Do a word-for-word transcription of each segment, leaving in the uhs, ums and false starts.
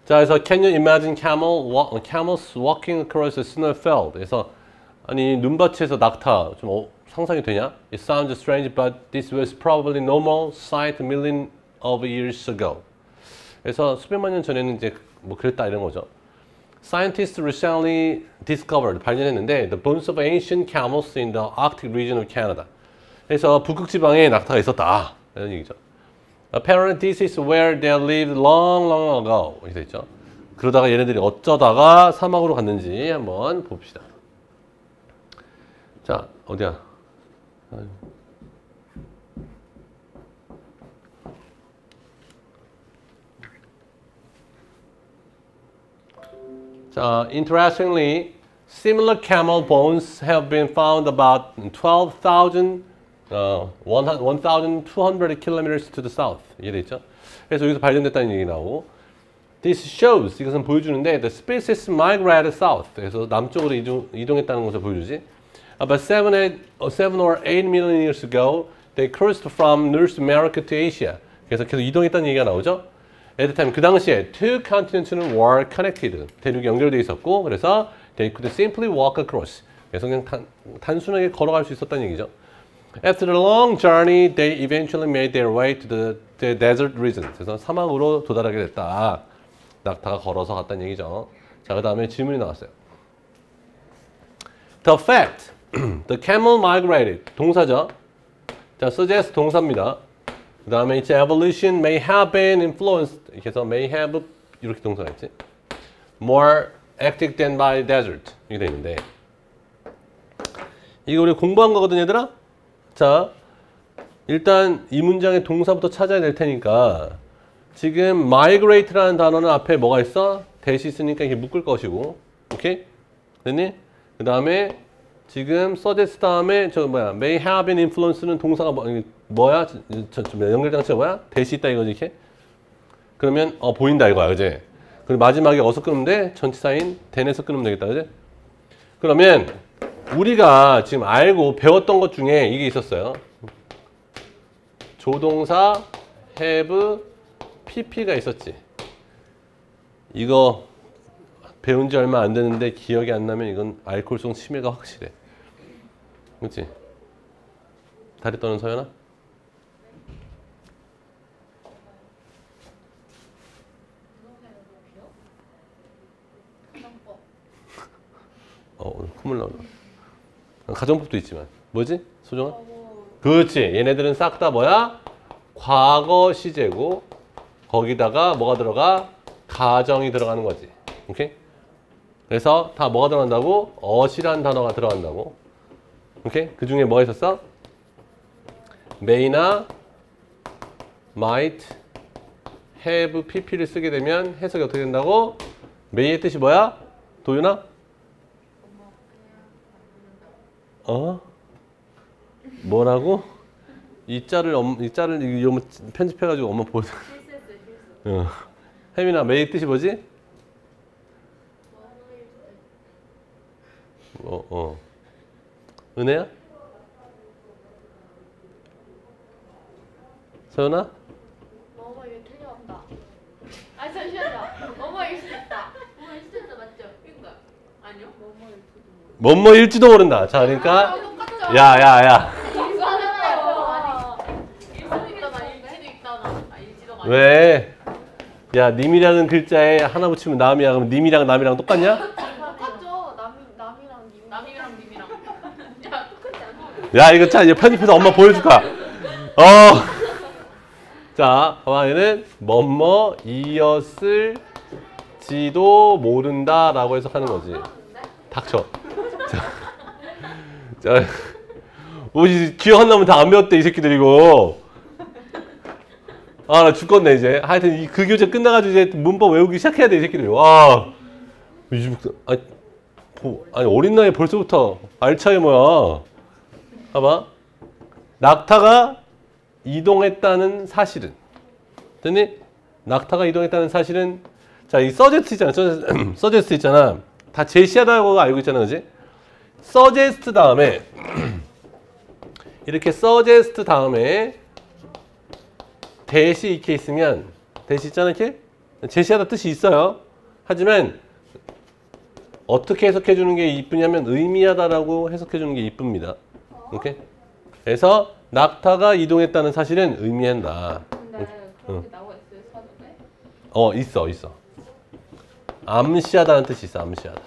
자, 그래서 can you imagine camel walk, camels walking across a snow field? 그래서 아니 눈밭에서 낙타 좀 어, 상상이 되냐? It sounds strange, but this was probably normal sight million of years ago. 그래서 수백만 년 전에는 이제 뭐 그랬다 이런 거죠. Scientists recently discovered 발견했는데 the bones of ancient camels in the Arctic region of Canada. 그래서 북극 지방에 낙타가 있었다 이런 얘기죠. Apparently this is where they lived long, long ago. 이렇게 있죠. 그러다가 얘네들이 어쩌다가 사막으로 갔는지 한번 봅시다. 자, 어디야? 자, interestingly, similar camel bones have been found about twelve thousand, uh, one thousand two hundred kilometers to the south. 이해돼 있죠? 그래서 여기서 발견됐다는 얘기 나오고, this shows, 이것은 보여주는데, the species migrated south. 그래서 남쪽으로 이동, 이동했다는 것을 보여주지. About seven, eight, seven or eight million years ago, they crossed from North America to Asia. 그래서 계속 이동했다는 얘기가 나오죠. At the time, 그 당시에 two continents는 were connected. 대륙이 연결되어 있었고, 그래서 they could simply walk across. 그래서 그냥 단, 단순하게 걸어갈 수 있었다는 얘기죠. After a long journey, they eventually made their way to the, the desert region. 그래서 사막으로 도달하게 됐다. 낙타가 걸어서 갔다는 얘기죠. 자, 그 다음에 질문이 나왔어요. The fact, the camel migrated. 동사죠. 자, suggest 동사입니다. 그 다음에 이제 evolution may have been influenced. 이렇게 해서 may have 이렇게 동사가 있지. More active than by desert. 이렇게 돼 있는데. 이거 우리 공부한 거거든, 얘들아? 자, 일단 이 문장의 동사부터 찾아야 될 테니까 지금 migrate라는 단어는 앞에 뭐가 있어? 대시 있으니까 이게 묶을 것이고. 오케이? 됐니? 그 다음에 지금 suggest 다음에 저 뭐야 may have been influence는 동사가 뭐, 뭐야? 저, 저, 연결장치가 뭐야? 대시 있다 이거지 이렇게? 그러면 어 보인다 이거야 그지? 그리고 마지막에 어디서 끊으면 돼? 전치사인 then에서 끊으면 되겠다 그지? 그러면 우리가 지금 알고 배웠던 것 중에 이게 있었어요. 조동사 have pp가 있었지. 이거 배운 지 얼마 안 됐는데 기억이 안 나면 이건 알코올성 치매가 확실해. 그렇지? 다리 떠는 서연아? 어, 콧물 나온다. 가정법도 있지만. 뭐지? 소정아? 그렇지. 얘네들은 싹 다 뭐야? 과거 시제고 거기다가 뭐가 들어가? 가정이 들어가는 거지. 오케이? 그래서 다 뭐가 들어간다고? 어시란 단어가 들어간다고. 오케이? 그 중에 뭐가 있었어? may나 might, have, pp를 쓰게 되면 해석이 어떻게 된다고? may의 뜻이 뭐야? 도윤아? 어? 뭐라고? 이 자를 이 자를 이거 편집해가지고 엄마 보여. 어. 혜민아, 메이 뜻이 뭐지? 어, 어. 은혜야? 서연아? 어머 이거 틀려왔다. 아 잠시만요. 어머 일 수도 있다. 어머 일 수도 있다 맞죠? 그러니까 아니요. 뭐뭐 일지도 모른다. 자, 그러니까 야, 야, 야. 왜? 야, 님이라는 글자에 하나 붙이면 남이야. 그럼 님이랑 남이랑 똑같냐? 똑같죠. 남, 남이랑 님. 남이랑 님이랑. 야, 똑같지 않아? 야, 이거 자, 이제 편집해서 엄마 보여줄까? 어. 자, 봐봐. 얘는 뭐뭐 이었을지도 모른다라고 해석하는 거지. 닥쳐. 자, 자, 우리 기억 안 나면 다 안 배웠대, 이 새끼들 이거. 아, 나 죽겠네, 이제. 하여튼, 이, 그 교재 끝나가지고 이제 문법 외우기 시작해야 돼, 이 새끼들. 와. 아니, 아니, 어린 나이에 벌써부터 알차이 뭐야. 봐봐. 낙타가 이동했다는 사실은. 됐니? 낙타가 이동했다는 사실은. 자, 이 서제스트 있잖아. 서제스트 있잖아. 다 제시하다고 알고 있잖아, 그지? 서제스트 다음에, 이렇게 서제스트 다음에, 대시 이렇게 있으면 대시 있잖아 이렇게 제시하다 뜻이 있어요. 하지만 어떻게 해석해 주는 게 이쁘냐면 의미하다라고 해석해 주는 게 이쁩니다. 오케이? 그래서 낙타가 이동했다는 사실은 의미한다. 근데 그렇게 나와 있어요 사전에? 어, 있어, 있어. 암시하다는 뜻이 있어, 암시하다.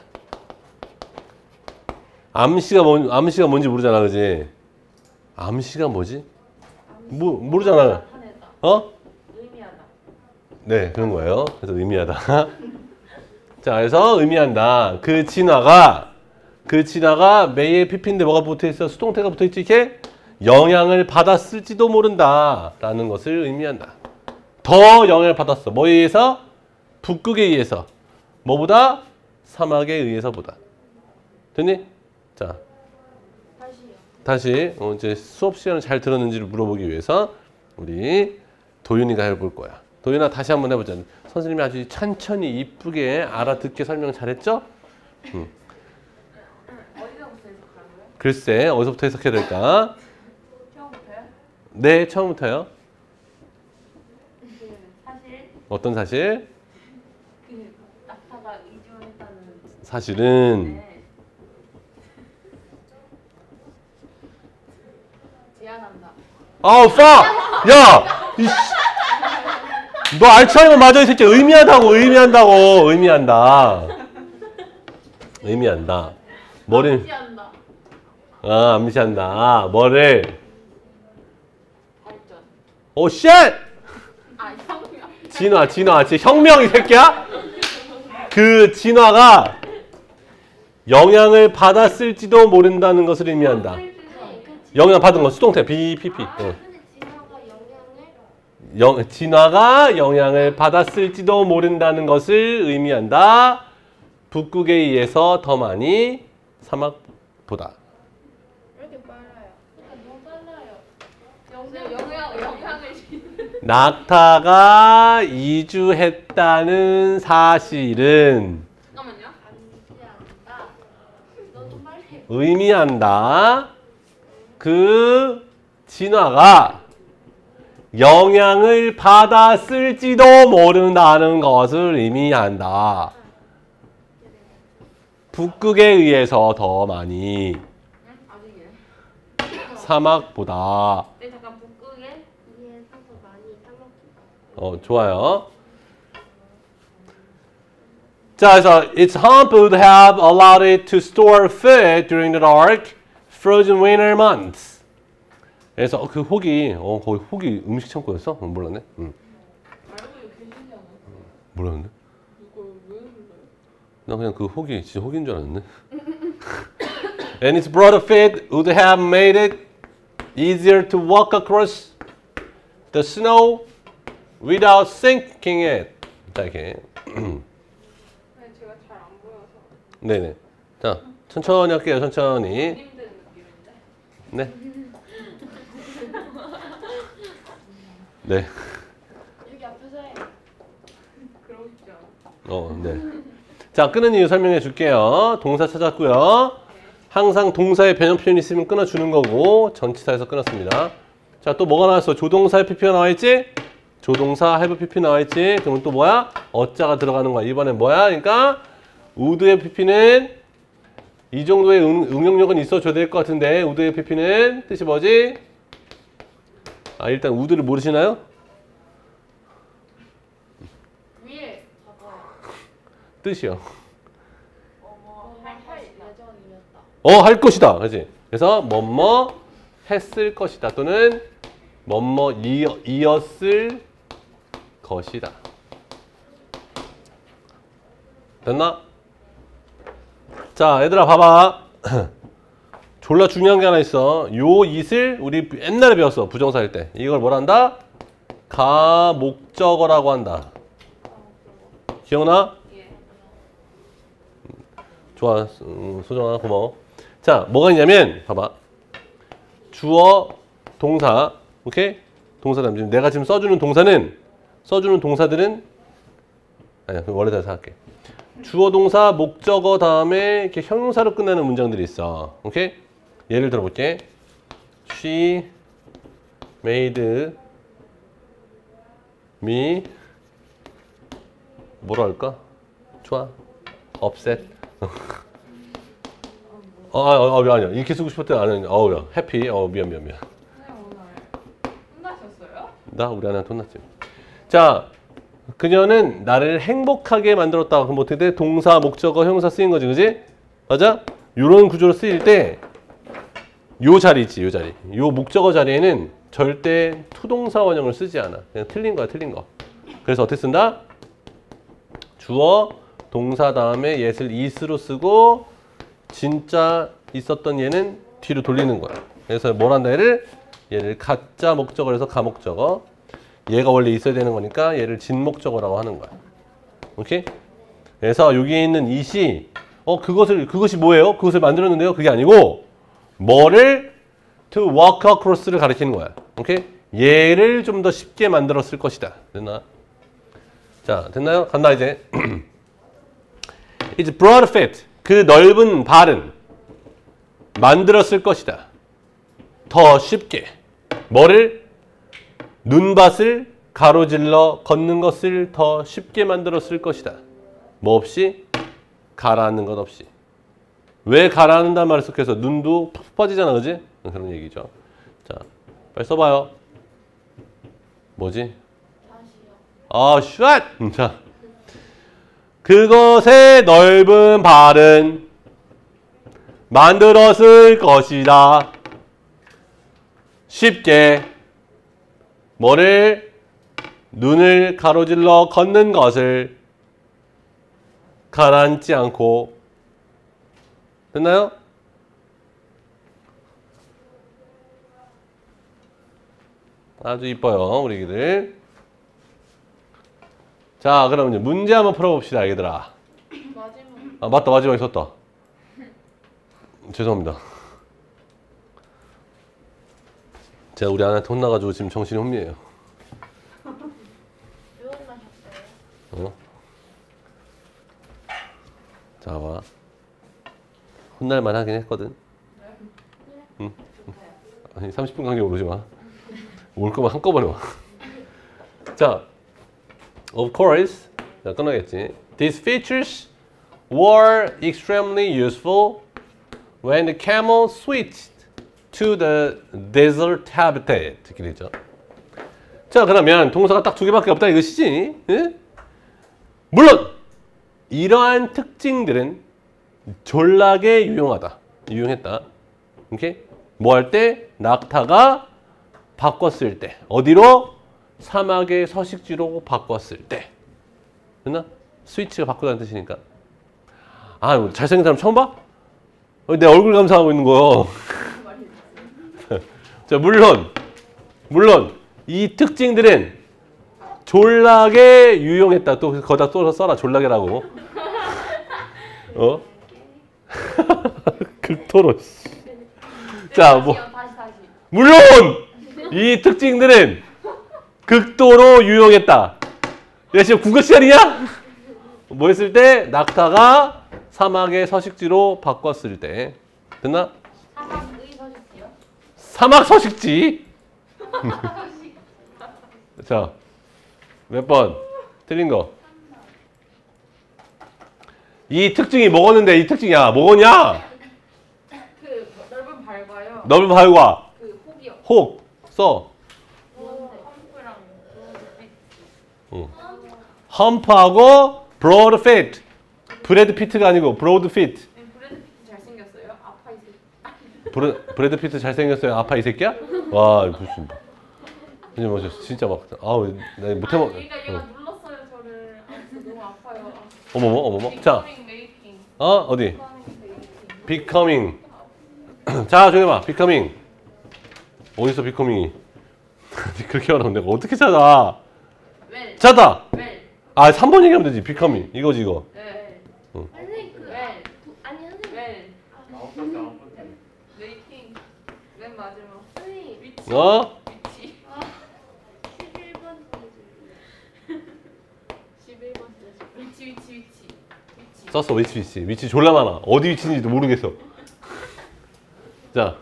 암시가 뭔, 암시가 뭔지 모르잖아, 그지? 암시가 뭐지? 모, 모르잖아. 나타내다. 어? 의미하다. 네, 그런 거예요. 그래서 의미하다. 자, 그래서 의미한다. 그 진화가, 그 진화가 메이의 피피인데 뭐가 붙어 있어? 수동태가 붙어 있지, 이렇게? 영향을 받았을지도 모른다. 라는 것을 의미한다. 더 영향을 받았어. 뭐에 의해서? 북극에 의해서. 뭐보다? 사막에 의해서보다. 됐니? 자, 다시요. 다시 어, 이제 수업 시간을 잘 들었는지를 물어보기 위해서 우리 도윤이가 해볼 거야. 도윤아 다시 한번 해보자. 선생님이 아주 천천히 이쁘게 알아듣게 설명 잘했죠? 응. 어디서부터 해석하고요? 글쎄 어디서부터 해석해야 될까? 처음부터요? 네, 처음부터요. 그 사실 어떤 사실? 그 낙타가 이주했다는 사실은 네. 제안한다. 아우 파! 야! 이씨. 너 알츠하이머 맞아 이 새끼. 의미하다고 의미한다고 의미한다. 의미한다. 뭐를 지한다. 아 암시한다. 뭐를 발전. 오 쉣! 아 혁명. 진화 진화 지 혁명 이 새끼야? 그 진화가 영향을 받았을지도 모른다는 것을 의미한다. 영향 받은 거 수동태 비피피. 어. 근데 진화가 영향을 영, 진화가 영향을 받았을지도 모른다는 것을 의미한다. 북극에 의해서 더 많이 사막보다. 왜 이렇게 빨라요? 너무 빨라요. 영향 영향 영향을 주는. 낙타가 이주했다는 사실은 잠깐만요. 암시한다. 너좀 빨리 해. 의미한다. 그 진화가 영향을 받았을지도 모른다는 것을 의미한다. 북극에 의해서 더 많이 응? 아직이에요. 사막보다. 네 잠깐 북극에 위에서도 많이 사먹기다. 어, 좋아요. 자, 그래서 its hump would have allowed it to store food during the dark, frozen winter months. 그래서 그 혹이 어 거기 혹이 음식 창고였어? 어, 몰랐네. 응. 알고 계시잖아. 몰랐는데? 이걸 왜 몰라요? 나 그냥 그 혹이 진짜 혹인 줄 알았네. And its broad fit would have made it easier to walk across the snow without sinking it. 자, 이렇게. 네 제가 잘 안 보여서 네네. 자, 천천히 할게요. 천천히. 힘든 느낌인데. 네. 네. 여기 앞에서 해. 그러고 싶지 않아. 어, 네. 자, 끄는 이유 설명해 줄게요. 동사 찾았고요. 항상 동사의 변형 표현이 있으면 끊어주는 거고 전치사에서 끊었습니다. 자, 또 뭐가 나왔어? 조동사의 피피가 나와 있지? 조동사 have pp 나와 있지? 그러면 또 뭐야? 어자가 들어가는 거야. 이번엔 뭐야? 그러니까 would의 pp는 이 정도의 응, 응용력은 있어줘야 될 것 같은데 would의 pp는 뜻이 뭐지? 아, 일단 would를 모르시나요? 위에 봐봐. 뜻이요. 어머 할 예정이었다. 어, 할 것이다. 그지? 그래서 뭐뭐 했을 것이다. 또는 뭐뭐 이어, 이었을 것이다. 됐나? 자, 얘들아 봐봐. 졸라 중요한 게 하나 있어. 요 it을 우리 옛날에 배웠어. 부정사일 때. 이걸 뭐라 한다? 가목적어라고 한다. 기억나? 예. 좋아. 음, 소정아 고마워. 자, 뭐가 있냐면 봐봐. 주어, 동사. 오케이? 동사 다음 지금 내가 지금 써주는 동사는 써주는 동사들은 아니야. 그럼 원래 대사 할게. 주어, 동사, 목적어 다음에 이렇게 형용사로 끝나는 문장들이 있어. 오케이? 예를 들어볼게. She made me 뭐라 할까? 좋아. upset. 어, 아, 어, 어, 아니야. 이렇게 쓰고 싶을 때 아니야. 어우, 야, 해피. 어, 미안, 미안, 미안. 선생님 오늘 혼나셨어요? 나 우리 아내한테 혼났지. 자, 그녀는 나를 행복하게 만들었다. 그럼 어떻게 돼? 동사, 목적어, 형용사 쓰인 거지, 그지? 맞아? 요런 구조로 쓰일 때, 요 자리 있지, 요 자리. 요 목적어 자리에는 절대 투동사 원형을 쓰지 않아. 그냥 틀린 거야, 틀린 거. 그래서 어떻게 쓴다? 주어, 동사 다음에 예를 is로 쓰고, 진짜 있었던 얘는 뒤로 돌리는 거야. 그래서 뭘 한다 얘를? 얘를 가짜 목적어로 해서 가목적어. 얘가 원래 있어야 되는 거니까 얘를 진목적어라고 하는 거야. 오케이? 그래서 여기에 있는 it이 어 그것을 그것이 뭐예요? 그것을 만들었는데요. 그게 아니고 뭐를 to walk across를 가리키는 거야. 오케이? 얘를 좀 더 쉽게 만들었을 것이다. 됐나? 자, 됐나요? 간다 이제. It's broad fit. 그 넓은 발은 만들었을 것이다. 더 쉽게. 뭐를? 눈밭을 가로질러 걷는 것을 더 쉽게 만들었을 것이다. 뭐 없이? 가라앉는 것 없이. 왜 가라앉는다는 말을 섞여서 눈도 푹 빠지잖아, 그지? 그런 얘기죠. 자, 빨리 써봐요. 뭐지? 아, 샷! 자, 그것의 넓은 발은 만들었을 것이다. 쉽게. 뭐를? 눈을 가로질러 걷는 것을 가라앉지 않고. 됐나요? 아주 이뻐요, 우리 애기들. 자, 그럼 이제 문제 한번 풀어봅시다, 얘들아. 마지막. 아, 맞다, 마지막에 썼다. 죄송합니다. 제가 우리 아내한테 혼나가지고 지금 정신이 혼미해요. 왜 혼나셨어요? 어? 자, 봐. 혼날만 하긴 했거든. 응? 아니, 삼십 분 간격으로 오지 마. 올 거면 한꺼번에 와. 자, of course. 자, 끝나겠지. These features were extremely useful when the camel switched to the desert habitat. 이렇게 되죠. 자, 그러면 동사가 딱 두 개밖에 없다 이것이지. 예? 물론 이러한 특징들은 졸라게 유용하다. 유용했다. 오케이? 뭐 할 때? 낙타가 바꿨을 때. 어디로? 사막의 서식지로 바꿨을 때. 됐나? 스위치가 바꾸다는 뜻이니까. 아, 잘생긴 사람 처음 봐? 내 얼굴 감상하고 있는 거요. 자, 물론, 물론, 이 특징들은 졸라게 유용했다. 또 거기다 또 써라. 졸라게라고. 어? 극토로. 자, 뭐. 다시 다시. 물론! 이 특징들은 극도로 유용했다. 야, 지금 국어 시간이냐? 뭐 했을 때? 낙타가 사막의 서식지로 바꿨을 때. 됐나? 사막의 서식지요? 사막 서식지. 자, 몇 번? 틀린 거. 이 특징이 먹었는데 이 특징이야. 뭐냐? 그 넓은 발과요. 넓은 발과 그 혹이요. 혹 써. 험프랑 응. 험프하고 브로드 피트. 브래드 피트가 아니고 브로드 피트. 브래드 피트 잘생겼어요? 아파 있을 브래, 브래드 피트 잘생겼어요. 아파 이 새끼야? 와, 무슨. 아니, 뭐, 진짜 막, 아우, 나 못해 먹. 얘가 얘가 눌렀어요 저를. 아, 진짜 너무 아파요. 어머머, 어머머. 자, 메이킹. 어, 어디? becoming. 자, 저기 봐. becoming. 어디서 becoming이? 그렇게 말하면 내가 어떻게 찾아? 웰. 찾아! 웰. 아, 삼 번 얘기하면 되지. becoming. 이거지, 이거. 웰. 선생님 그 웰. 부- 아니 선생님 웰. 아홉 번째 아홉 번째. 메이킹. 맨 마지막. 선생님 위치. 어? 위치. 십일 번째 십일 번째. 위치 위치 위치. 위치. 썼어, 위치, 위치. 위치 졸라 많아. 어디 위치인지도 모르겠어. 자,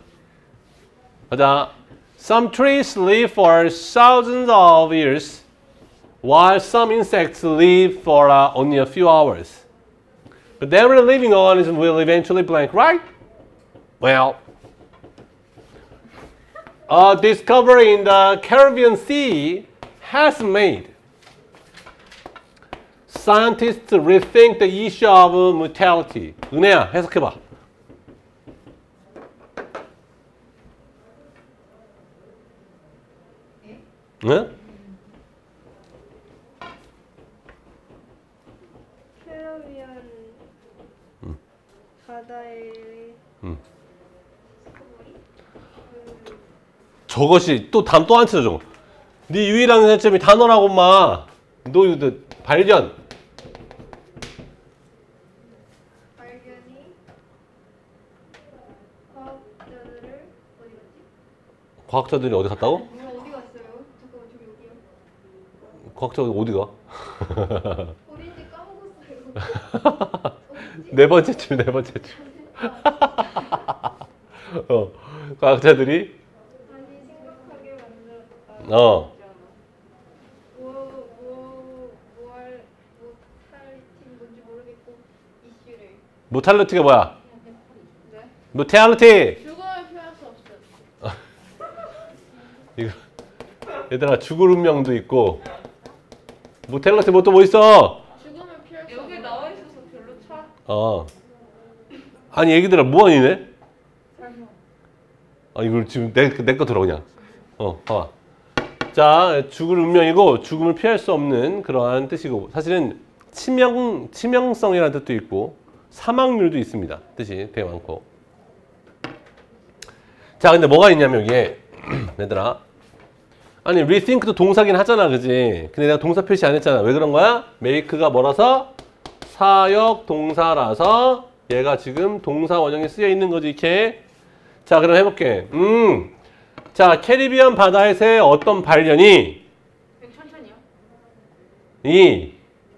가자. Some trees live for thousands of years while some insects live for uh, only a few hours. But every living organism will eventually blank, right? Well, a discovery in the Caribbean Sea has made scientists rethink the issue of mortality. 은혜야, 해석해봐. 응? 캐러비안 바다의 음. 저것이 또 단 또 안 치죠 저거. 네 유일한 관점이 단어라고 마. 너 이거 발견. 발견이 과학자들을 어디 갔지? 과학자들이 어디 갔다고? 뭐야 어디 갔어요? 잠깐만 저기 여기요. 과학자들 어디 가? 어딘지 까먹었어요. 어디지? 네 번째 줄, 네 번째 줄. 어, 과학자들이 다시 생각하게 만들었다. 어, 뭐, 뭐, 뭐 할, 뭐 탈팀 뭔지 모르겠고 이슈를. 모탈리티가 뭐야? 네? 모탈리티. 죽음을 피할 수 없어요. 이거 얘들아 죽을 운명도 있고 모탈리티 뭐 또 뭐 있어? 죽음을 피할 수 여기 없어요. 나와 있어서 별로 차. 어. 아니 애기들아 무한이네? 아 이걸 지금 내 내 거 들어 그냥. 어, 봐봐. 자, 죽을 운명이고 죽음을 피할 수 없는 그러한 뜻이고 사실은 치명 치명성이라는 뜻도 있고 사망률도 있습니다. 뜻이 되게 많고. 자, 근데 뭐가 있냐면 여기에 얘들아. 아니 rethink도 동사긴 하잖아, 그지? 근데 내가 동사 표시 안 했잖아. 왜 그런 거야? make가 뭐라서? 사역 동사라서 얘가 지금 동사 원형에 쓰여 있는 거지, 이렇게. 자, 그럼 해볼게. 음, 자, 캐리비안 바다에서의 어떤 발견이 천천히요. 이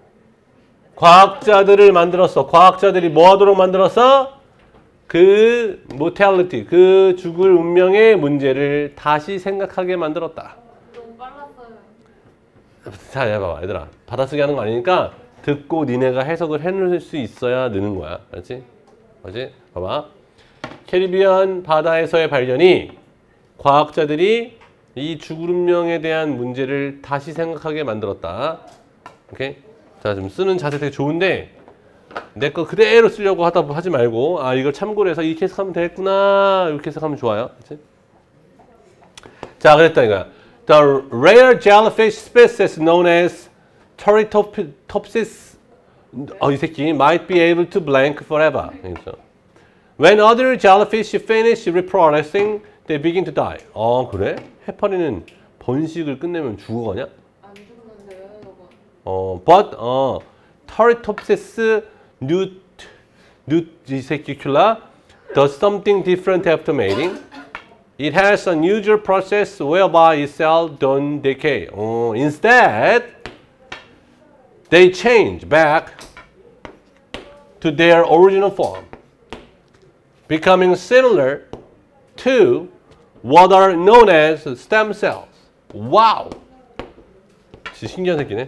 과학자들을 만들었어. 과학자들이 뭐 하도록 만들었어? 그 mortality, 그 죽을 운명의 문제를 다시 생각하게 만들었다. 너무 빨랐어요. 자, 해봐봐, 얘들아. 받아쓰기 하는 거 아니니까 듣고 니네가 해석을 해낼 수 있어야 느는 거야. 알지? 알지? 봐봐. 캐리비안 바다에서의 발견이 과학자들이 이 죽을 운명에 대한 문제를 다시 생각하게 만들었다. 오케이? 자, 좀 쓰는 자세 되게 좋은데 내 거 그대로 쓰려고 하다 하지 말고 아, 이걸 참고로 해서 이렇게 해석하면 되겠구나. 이렇게 해석하면 좋아요. 그치? 자, 그랬다 이거야. The rare jellyfish species known as Turritopsis 어, 이 새끼 might be able to blank forever. 그렇죠? When other jellyfish finish reproducing, they begin to die. 어, 그래? 해파리는 번식을 끝내면 죽어가냐? 안 죽는데요, 이거. 어, but 어, Turritopsis nut nuticula does something different after mating. It has an unusual process whereby its cells don't decay. 어, instead, they change back to their original form, becoming similar to what are known as stem cells. 와우! 진짜 신기한 새끼네.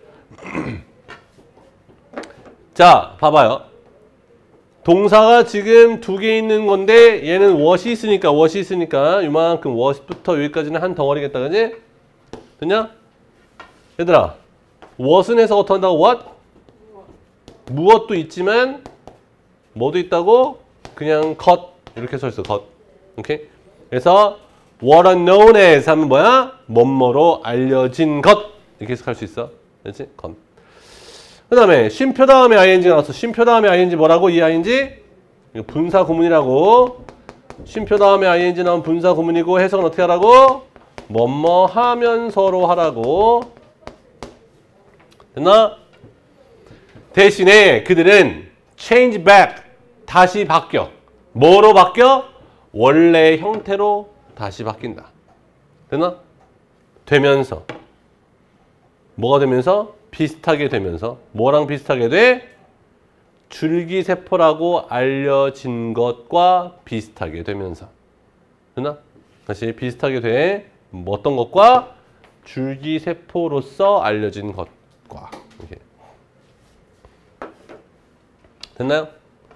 자, 봐봐요. 동사가 지금 두 개 있는 건데 얘는 what이 있으니까 what이 있으니까 이만큼 what부터 여기까지는 한 덩어리겠다, 그지? 됐냐? 얘들아, what은 해서 어떻게 한다고? what? 무엇도 있지만 뭐도 있다고? 그냥 것 이렇게 써 있어. 것. 오케이? 그래서 what are known as 하면 뭐야? 뭐뭐로 알려진 것 이렇게 해석할 수 있어. 그렇지? 것. 그 다음에 쉼표 다음에 ing 나왔어. 쉼표 다음에 ing 뭐라고? 이 ing? 이거 분사 구문이라고. 쉼표 다음에 ing 나오면 분사 구문이고 해석은 어떻게 하라고? 뭐뭐 하면서로 하라고. 됐나? 대신에 그들은 change back, 다시 바뀌어. 뭐로 바뀌어? 원래 형태로 다시 바뀐다. 됐나? 되면서. 뭐가 되면서? 비슷하게 되면서. 뭐랑 비슷하게 돼? 줄기세포라고 알려진 것과 비슷하게 되면서. 됐나? 다시 비슷하게 돼. 뭐 어떤 것과? 줄기세포로서 알려진 것과. 이렇게. 됐나요?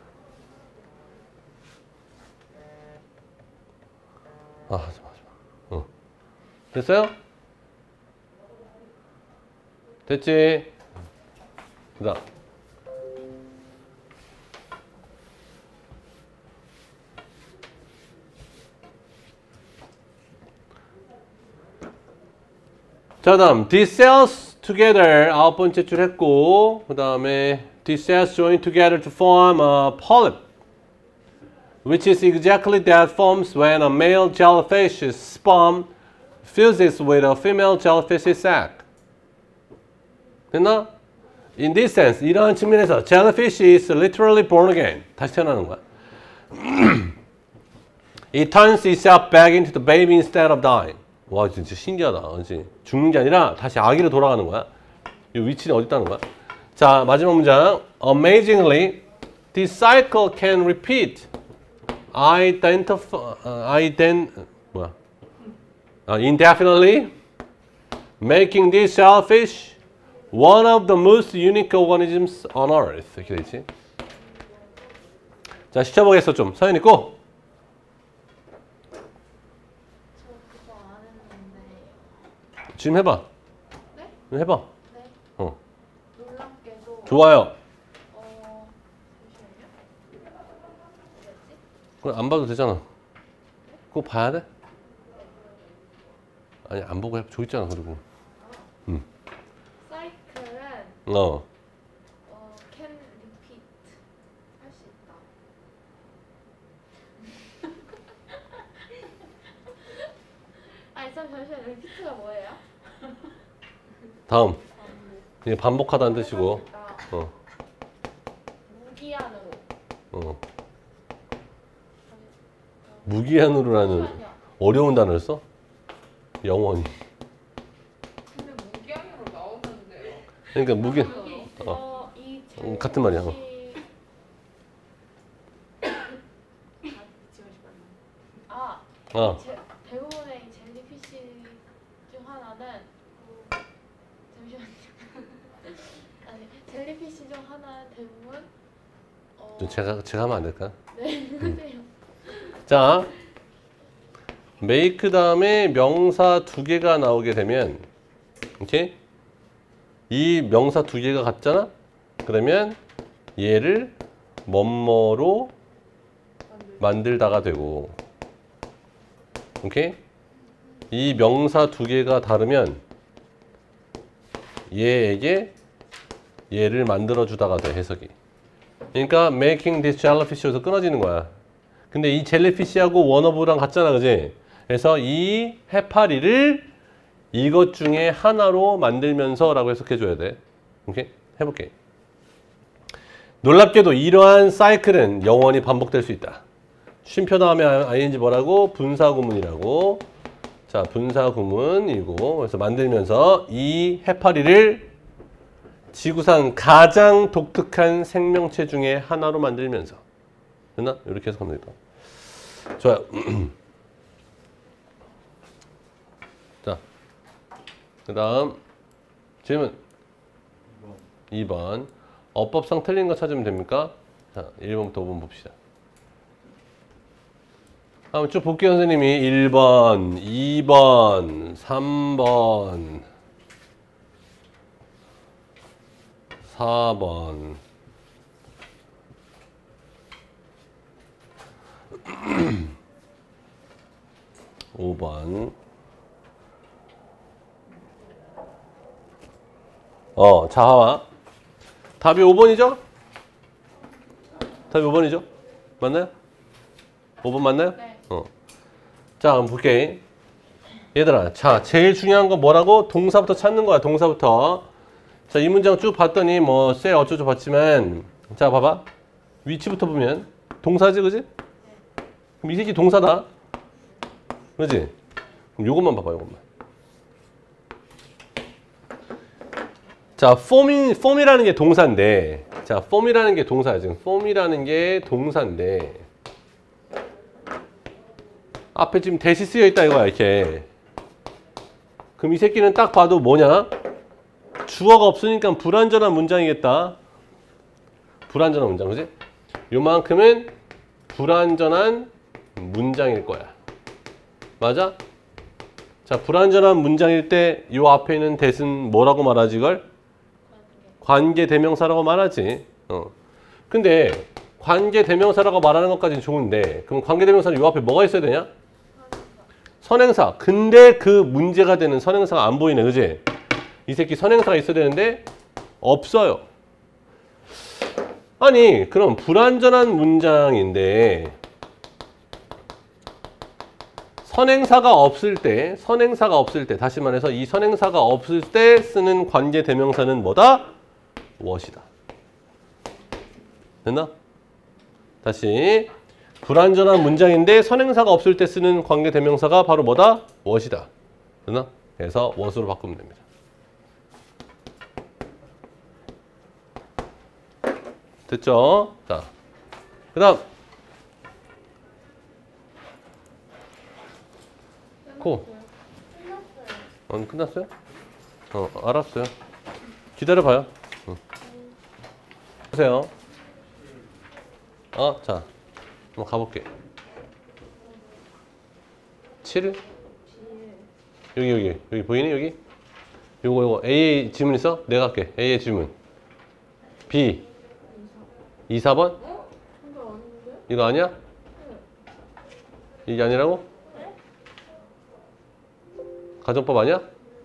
아, 하지마, 하지마. 어. 됐어요? 됐지? 그 다음. 자, 다음 these cells together 아홉 번째 줄 했고, 그 다음에 these cells join together to form a polyp, which is exactly that forms when a male jellyfish's sperm fuses with a female jellyfish's egg. 됐나? In this sense, 이러한 측면에서 jellyfish is literally born again. 다시 태어나는 거야. It turns itself back into the baby instead of dying. 와, 진짜 신기하다. 그렇지? 죽는 게 아니라 다시 아기로 돌아가는 거야. 이 위치는 어디 있다는 거야? 자, 마지막 문장. Amazingly, this cycle can repeat identify, uh, ident, 뭐야? Uh, indefinitely, making this shellfish one of the most unique organisms on Earth. 이렇게 되지. 자, 시켜보겠어 좀. 서연이 고! 저 그거 안 했는데. 지금 해봐. 네? 해봐. 네. 어. 놀랍게도. 좋아요. 어, 잠시만요. 뭐였지? 그럼 안 봐도 되잖아. 그거 봐야 돼? 아니, 안 보고 해. 저 있잖아, 그리고. 응. 사이클은 어. 어, can repeat 할 수 있다. 아니 참 잠시만 repeat가 뭐예요? 다음. 이게 반복하다는 뜻이고. 할 수 있다. 어. 무기한으로. 어. 무기한으로라는 잠시만요. 어려운 단어를 써? 영원히. 근데 무기한으로 나오는데요. 그러니까 무기. 여기 어. 어, 이 음, 같은 말이야. 어. 아, 어. 제, 대부분의 이 젤리피쉬 중 하나는 잠시만요. 아니 젤리피쉬 중 하나는 대부분 어, 좀 제가 제가 하면 안 될까? 네 하세요. 자, make 다음에 명사 두 개가 나오게 되면, 오케이? 이 명사 두 개가 같잖아? 그러면 얘를 뭐뭐로 만들다가 되고, 오케이? 이 명사 두 개가 다르면 얘에게 얘를 만들어 주다가 돼, 해석이. 그러니까 making this jellyfish에서 끊어지는 거야. 근데 이 젤리피쉬하고 원어브랑 같잖아, 그지? 그래서 이 해파리를 이것 중에 하나로 만들면서 라고 해석해줘야 돼. 오케이? 해볼게. 놀랍게도 이러한 사이클은 영원히 반복될 수 있다. 쉼표 다음에 아이엔지 뭐라고? 분사구문이라고. 자, 분사구문이고. 그래서 만들면서 이 해파리를 지구상 가장 독특한 생명체 중에 하나로 만들면서. 됐나? 이렇게 해석하면 되겠다. 좋아요. 자, 그 다음 질문 이 번. 어법상 틀린 거 찾으면 됩니까? 자, 일 번부터 오 번 봅시다. 한번 쭉 볼게요, 선생님이. 일 번, 이 번, 삼 번, 사 번, 오 번. 어, 자, 봐봐. 답이 오 번이죠? 답이 오 번이죠? 맞나요? 오 번 맞나요? 네. 어. 자, 그럼 볼게. 얘들아, 자, 제일 중요한 건 뭐라고? 동사부터 찾는 거야, 동사부터. 자, 이 문장 쭉 봤더니 뭐, 쎄 어쩌고 봤지만, 자, 봐봐. 위치부터 보면, 동사지, 그지? 그럼 이 새끼 동사다. 그지? 그럼 요것만 봐봐, 요것만. 자, form이, form이라는 게 동사인데, 자, form이라는 게 동사야, 지금. form이라는 게 동사인데, 앞에 지금 대시 쓰여 있다 이거야, 이렇게. 그럼 이 새끼는 딱 봐도 뭐냐? 주어가 없으니까 불완전한 문장이겠다. 불완전한 문장, 그지? 요만큼은 불완전한 문장일 거야. 맞아? 자, 불완전한 문장일 때 요 앞에 있는 that은 뭐라고 말하지 이걸? 관계 대명사라고 말하지. 어. 근데 관계 대명사라고 말하는 것까지는 좋은데 그럼 관계 대명사는 요 앞에 뭐가 있어야 되냐? 선행사. 근데 그 문제가 되는 선행사가 안 보이네. 그지? 이 새끼 선행사가 있어야 되는데 없어요. 아니 그럼 불완전한 문장인데 선행사가 없을 때 선행사가 없을 때 다시 말해서 이 선행사가 없을 때 쓰는 관계 대명사는 뭐다? what이다. 됐나? 다시 불완전한 문장인데 선행사가 없을 때 쓰는 관계 대명사가 바로 뭐다? what이다. 됐나? 그래서 what으로 바꾸면 됩니다. 됐죠? 자, 그 다음 코. 어, 끝났어요? 어, 알았어요. 기다려봐요. 어. 보세요. 어, 자, 한번 가볼게. 칠? 여기, 여기, 여기 보이니? 여기? 요거, 요거. A의 질문 있어? 내가 할게. A의 질문. B. 이, 사 번? 이거 아니야? 이게 아니라고? 가정법 아니야?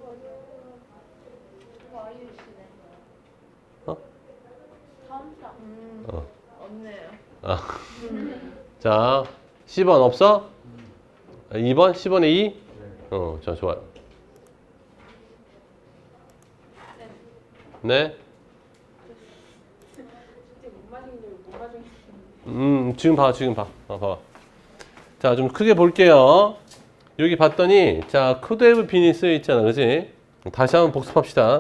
어? 어. 없네요. 아. 자, 십 번 없어? 이 번? 십 번에 이? 어, 자, 좋아요. 네? 음, 지금 봐, 지금 봐. 어, 봐봐. 자, 좀 크게 볼게요. 여기 봤더니, 자, could have been이 쓰여 있잖아. 그지? 다시 한번 복습합시다.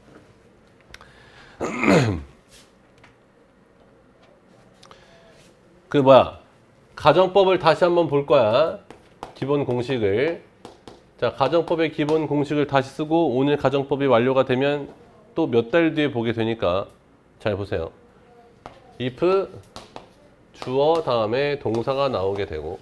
그, 뭐야. 가정법을 다시 한번 볼 거야. 기본 공식을. 자, 가정법의 기본 공식을 다시 쓰고, 오늘 가정법이 완료가 되면 또 몇 달 뒤에 보게 되니까. 잘 보세요. if 주어 다음에 동사가 나오게 되고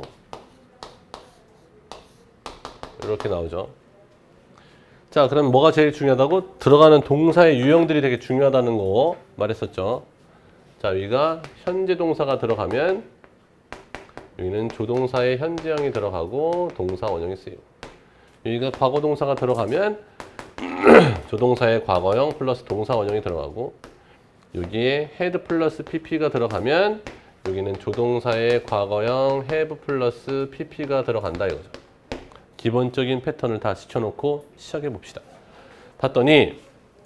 이렇게 나오죠. 자, 그럼 뭐가 제일 중요하다고? 들어가는 동사의 유형들이 되게 중요하다는 거 말했었죠. 자, 여기가 현재 동사가 들어가면 여기는 조동사의 현재형이 들어가고 동사 원형이 쓰이고 여기가 과거 동사가 들어가면 조동사의 과거형 플러스 동사 원형이 들어가고 여기에 had 플러스 pp가 들어가면 여기는 조동사의 과거형 have 플러스 pp가 들어간다 이거죠. 기본적인 패턴을 다 시켜놓고 시작해 봅시다. 봤더니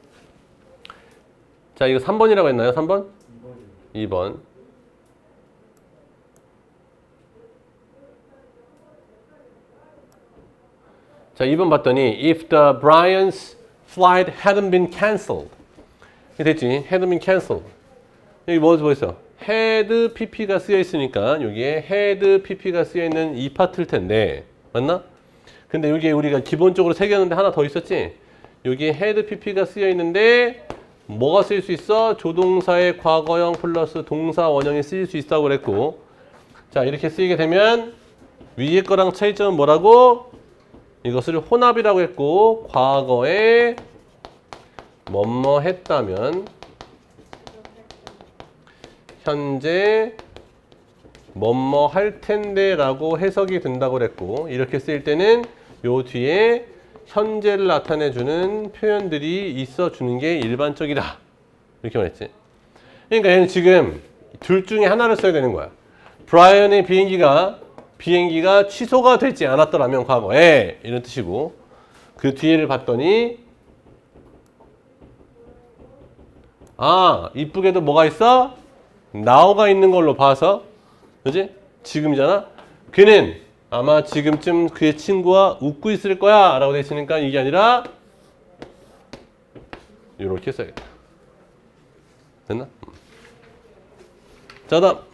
자, 이거 삼 번이라고 했나요? 삼 번? 이 번. 자, 이 번 봤더니 if the Brian's flight hadn't been cancelled. 됐지? had been cancelled. 여기 뭐 보였어? had pp가 쓰여 있으니까 여기에 had pp가 쓰여 있는 이 파트일 텐데 맞나? 근데 여기에 우리가 기본적으로 새겼는데 하나 더 있었지? 여기에 had pp가 쓰여 있는데 뭐가 쓰일 수 있어? 조동사의 과거형 플러스 동사 원형이 쓰일 수 있다고 그랬고 자, 이렇게 쓰이게 되면 위에 거랑 차이점은 뭐라고? 이것을 혼합이라고 했고 과거에 뭐뭐 했다면 현재 뭐뭐 할 텐데 라고 해석이 된다고 그랬고 이렇게 쓰일 때는 요 뒤에 현재를 나타내주는 표현들이 있어주는 게 일반적이다 이렇게 말했지. 그러니까 얘는 지금 둘 중에 하나를 써야 되는 거야. 브라이언의 비행기가 비행기가 취소가 되지 않았더라면 과거에 이런 뜻이고 그 뒤에를 봤더니 아 이쁘게도 뭐가 있어? now가 있는 걸로 봐서 그지? 지금이잖아. 그는 아마 지금쯤 그의 친구와 웃고 있을 거야 라고 돼 있으니까 이게 아니라 이렇게 써야겠다. 됐나? 자, 다음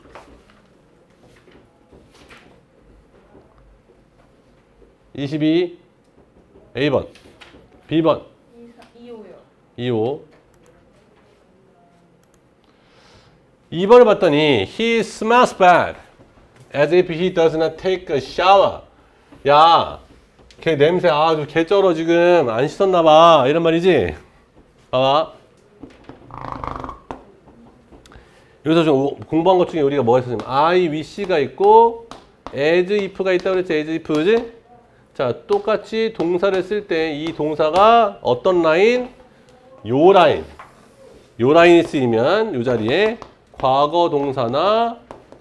이십이 에이 번 비 번. 이오요. 이오. 이 번을 봤더니 he smells bad as if he does not take a shower. 야, 걔 냄새 아주 개쩔어 지금 안 씻었나 봐 이런 말이지. 봐봐. 여기서 좀 공부한 것 중에 우리가 뭐 했었냐면 I wish가 있고 as if가 있다고 그랬지. as if, 그지? 자, 똑같이 동사를 쓸 때 이 동사가 어떤 라인? 요 라인. 요 라인이 쓰이면 요 자리에 과거 동사나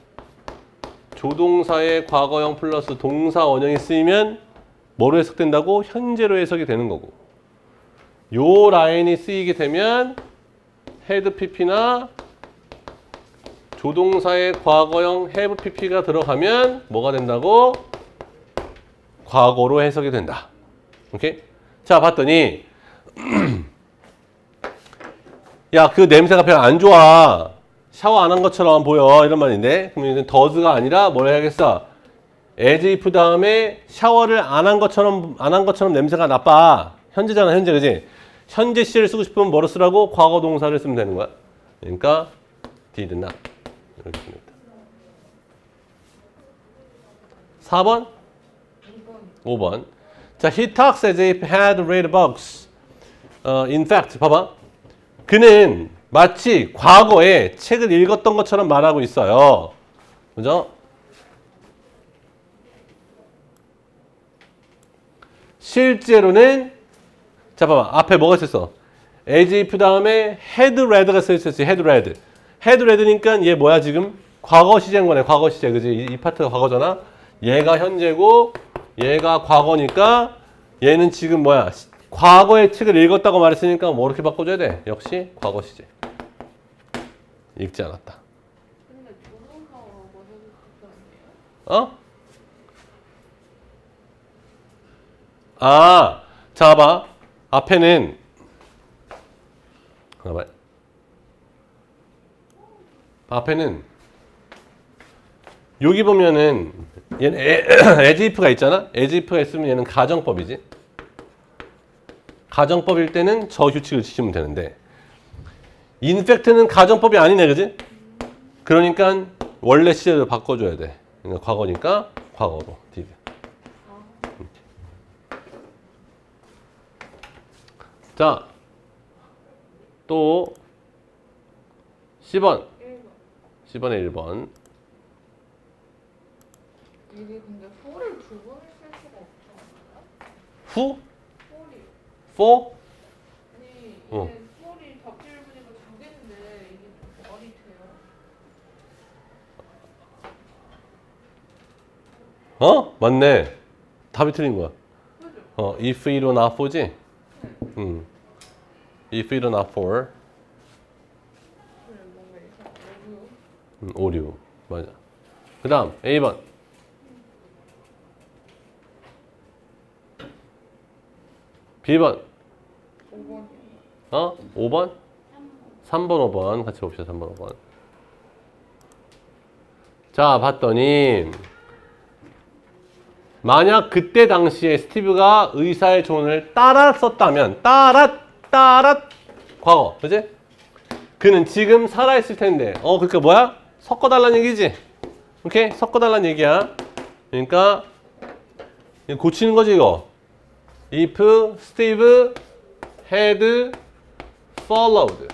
조동사의 과거형 플러스 동사 원형이 쓰이면 뭐로 해석된다고? 현재로 해석이 되는 거고. 요 라인이 쓰이게 되면 had pp나 조동사의 과거형 have pp가 들어가면 뭐가 된다고? 과거로 해석이 된다. 오케이? 자, 봤더니 야, 그 냄새가 별로 안 좋아. 샤워 안 한 것처럼 보여. 이런 말인데. 그럼 이제 does가 아니라 뭘 해야겠어? as if 다음에 샤워를 안 한 것처럼 안 한 것처럼 냄새가 나빠. 현재잖아, 현재. 그지? 현재 시를 쓰고 싶으면 뭐로 쓰라고? 과거 동사를 쓰면 되는 거야. 그러니까 did not. 이렇게 씁니다. 사 번? 오 번. 자, he talks as if he had read books. 어, in fact, 봐봐. 그는 마치 과거에 책을 읽었던 것처럼 말하고 있어요. 그죠? 실제로는 자, 봐봐. 앞에 뭐가 있었어? as if 다음에 had read가 써있었지. had read. had read니까 얘 뭐야 지금? 과거 시제인 거네. 과거 시제. 그지? 이, 이 파트가 과거잖아. 얘가 현재고 얘가 과거니까 얘는 지금 뭐야? 과거의 책을 읽었다고 말했으니까 뭐 이렇게 바꿔줘야 돼? 역시 과거 시제. 읽지 않았다. 근데 조동사가 뭐라고 어? 아, 자, 봐. 앞에는 봐봐. 앞에는 여기 보면은 얘는 as if가 있잖아. as if가 있으면 얘는 가정법이지. 가정법일 때는 저 규칙을 지키면 되는데 in fact는 가정법이 아니네, 그지? 그러니까 원래 시제를 바꿔줘야 돼. 그러니까 과거니까 과거로 did. 자, 또 십 번. 십 번에 일 번. 이게 근데 for를 두 번을 쓸 수가 없잖아요? 후? for이. for? 아니 이게 어. for이 답질문이고 두 개인데 이게 좀 말이 돼요. 어? 맞네. 답이 틀린 거야. 그죠? 어, if it were not for지? 음. if it were not for. 그래 뭔가 이상하고. 음, 오류. 맞아. 그 다음 A 번. B 번. 오 번이요. 어? 오 번? 삼 번, 오 번. 같이 봅시다. 삼 번, 오 번. 자, 봤더니 만약 그때 당시에 스티브가 의사의 조언을 따랐었다면 따랐, 따랐 과거. 그지? 그는 지금 살아있을 텐데 어, 그러니까 뭐야? 섞어달라는 얘기지? 오케이? 섞어달라는 얘기야. 그러니까 고치는 거지 이거. If Steve had followed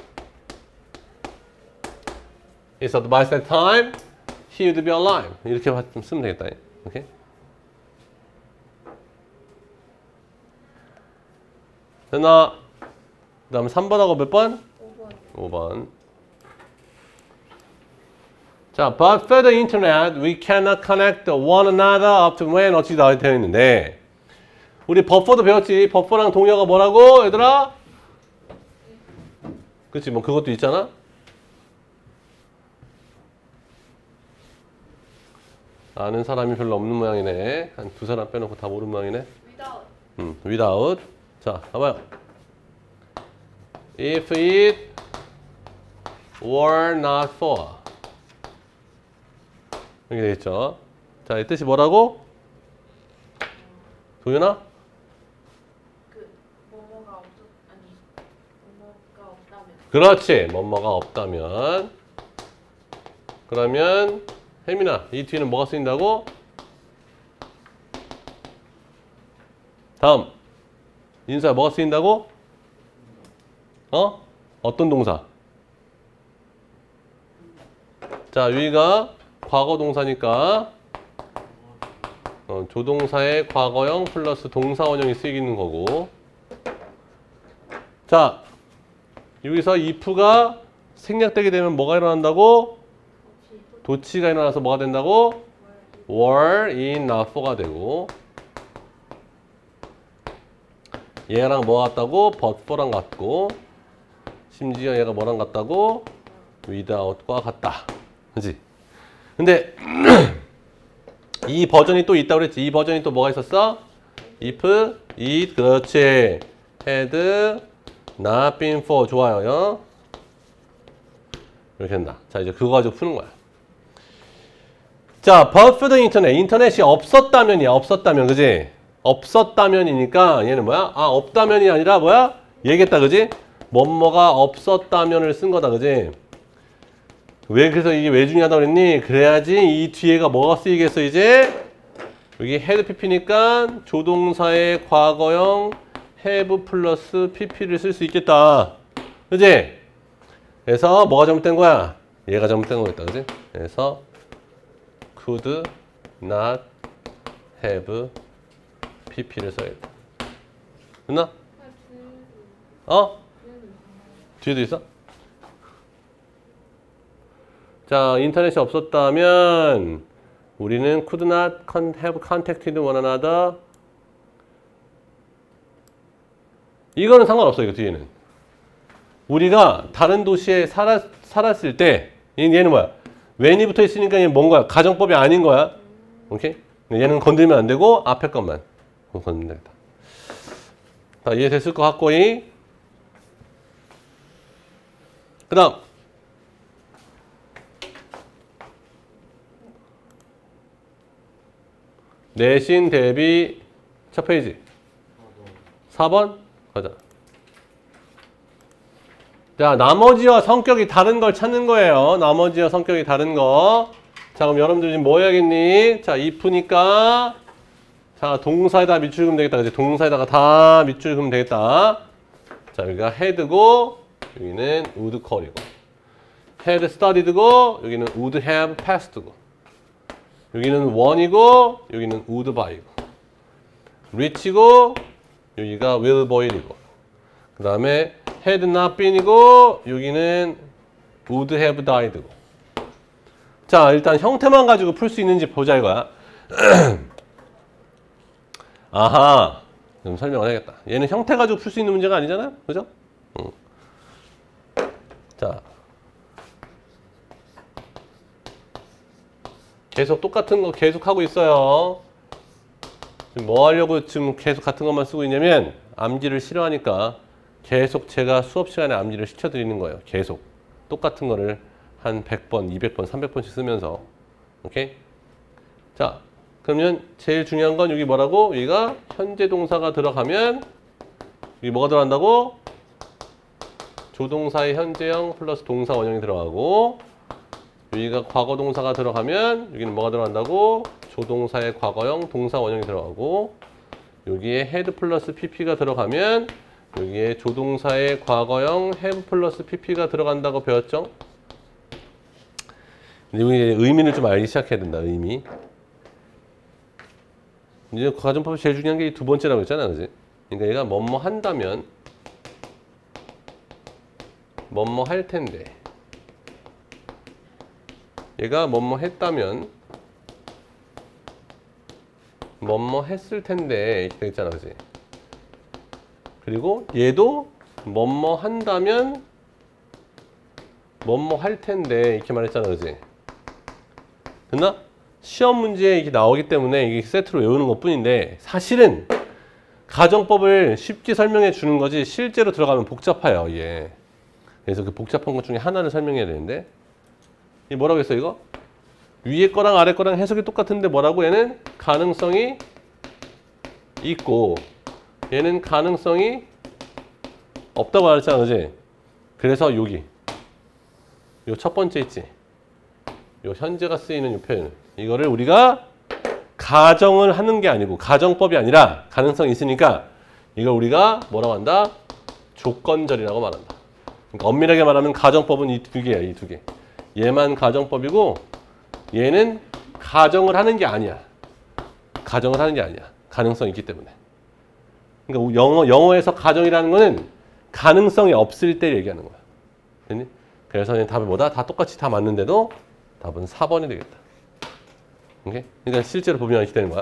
his advice at time, he would be alive. 이렇게 쓰면 되겠다. 오케이? 됐나? 그 다음에 삼 번하고 몇 번? 오 번. 오 번. 자, but for the internet, we cannot connect one another up to when 어찌 다 되어 있는데 우리 버퍼도 배웠지. 버퍼랑 동료가 뭐라고? 얘들아? 그치, 뭐 그것도 있잖아. 아는 사람이 별로 없는 모양이네. 한 두 사람 빼놓고 다 모르는 모양이네. without. 음, without. 자, 봐봐요. If it were not for. 이렇게 되겠죠. 자, 이 뜻이 뭐라고? 도윤아? 그 뭐뭐가 그렇지. 뭐뭐가 없다면. 그러면 혜민아, 이 뒤에는 뭐가 쓰인다고? 다음. 인사 뭐가 쓰인다고? 어? 어떤 동사? 자, 여기가 과거 동사니까 어, 조동사의 과거형 플러스 동사 원형이 쓰이는 거고. 자, 여기서 if가 생략되게 되면 뭐가 일어난다고? 도치가 일어나서 뭐가 된다고? were in not for가 되고, 얘랑 뭐 같다고? but for랑 같고, 심지어 얘가 뭐랑 같다고? without과 같다. 그치? 근데 이 버전이 또 있다고 그랬지. 이 버전이 또 뭐가 있었어? if, it, 그렇지. had not been for. 좋아요. 이렇게 된다. 자, 이제 그거 가지고 푸는 거야. 자, but for the internet. 인터넷이 없었다면이야. 없었다면. 그지? 없었다면이니까 얘는 뭐야? 아, 없다면이 아니라 뭐야? 얘기했다. 그지? 뭐뭐가 없었다면을 쓴 거다. 그지? 왜 그래서 이게 왜 중요하다고 그랬니? 그래야지 이 뒤에가 뭐가 쓰이겠어 이제? 여기 had pp니까 조동사의 과거형 have 플러스 pp를 쓸 수 있겠다. 그지? 그래서 뭐가 잘못된 거야? 얘가 잘못된 거겠다. 그지? 그래서 could not have pp를 써야겠다. 됐나? 어? 뒤에도 있어? 자, 인터넷이 없었다면 우리는 could not have contacted one another. 이거는 상관없어. 이거 뒤에는 우리가 다른 도시에 살았, 살았을 때 얘는 뭐야? when이 붙어 있으니까 얘는 뭔 거야? 가정법이 아닌 거야. 오케이? 얘는 건들면 안 되고 앞에 것만 건들면 되겠다. 자, 이해됐을 것 같고, 이 그 다음 내신 대비 첫 페이지 사 번 가자. 자, 나머지와 성격이 다른 걸 찾는 거예요. 나머지와 성격이 다른 거. 자, 그럼 여러분들 지금 뭐 해야겠니? 자, if니까 자, 동사에다 밑줄 그으면 되겠다. 그치? 동사에다가 다 밑줄 그으면 되겠다. 자, 여기가 had고 여기는 would call이고, had studied고 여기는 would have passed고, 여기는 won이고 여기는 would buy고, reach고 여기가 will boil이고, 그 다음에 had not been이고 여기는 would have died고. 자, 일단 형태만 가지고 풀 수 있는지 보자 이거야. 아하, 좀 설명을 해야겠다. 얘는 형태 가지고 풀 수 있는 문제가 아니잖아, 그죠? 응. 자, 계속 똑같은 거 계속 하고 있어요. 지금 뭐 하려고 지금 계속 같은 것만 쓰고 있냐면 암기를 싫어하니까 계속 제가 수업 시간에 암기를 시켜드리는 거예요. 계속 똑같은 거를 한 백 번, 이백 번, 삼백 번씩 쓰면서. 오케이? 자, 그러면 제일 중요한 건 여기 뭐라고? 여기가 현재 동사가 들어가면 여기 뭐가 들어간다고? 조동사의 현재형 플러스 동사 원형이 들어가고, 여기가 과거 동사가 들어가면 여기는 뭐가 들어간다고? 조동사의 과거형 동사 원형이 들어가고, 여기에 had 플러스 pp가 들어가면 여기에 조동사의 과거형 have 플러스 pp가 들어간다고 배웠죠? 근데 여기 의미를 좀 알기 시작해야 된다. 의미. 이제 가정법이 제일 중요한 게 이 두 번째라고 했잖아, 그지? 그러니까 얘가 뭐뭐 한다면, 뭐뭐 할 텐데, 얘가 뭐뭐 했다면, 뭐뭐 했을 텐데 이렇게 되겠잖아, 그지? 그리고 얘도 뭐뭐 한다면, 뭐뭐 할 텐데 이렇게 말했잖아, 그지? 됐나? 시험 문제에 이렇게 나오기 때문에 이게 세트로 외우는 것 뿐인데, 사실은 가정법을 쉽게 설명해 주는 거지 실제로 들어가면 복잡해요, 이게. 그래서 그 복잡한 것 중에 하나를 설명해야 되는데, 이 뭐라고 했어, 이거? 위에 거랑 아래 거랑 해석이 똑같은데 뭐라고? 얘는 가능성이 있고 얘는 가능성이 없다고 말했잖아, 그지? 그래서 여기 요 첫 번째 있지. 요 현재가 쓰이는 요 표현. 이거를 우리가 가정을 하는 게 아니고 가정법이 아니라 가능성이 있으니까 이걸 우리가 뭐라고 한다? 조건절이라고 말한다. 그러니까 엄밀하게 말하면 가정법은 이 두 개야. 이 두 개. 얘만 가정법이고 얘는 가정을 하는 게 아니야. 가정을 하는 게 아니야. 가능성이 있기 때문에. 그러니까 영어, 영어에서 가정이라는 거는 가능성이 없을 때 얘기하는 거야. 됐니? 그래서 답이 뭐다? 다 똑같이 다 맞는데도 답은 사 번이 되겠다. 오케이? 그러니까 실제로 보면 이렇게 되는 거야.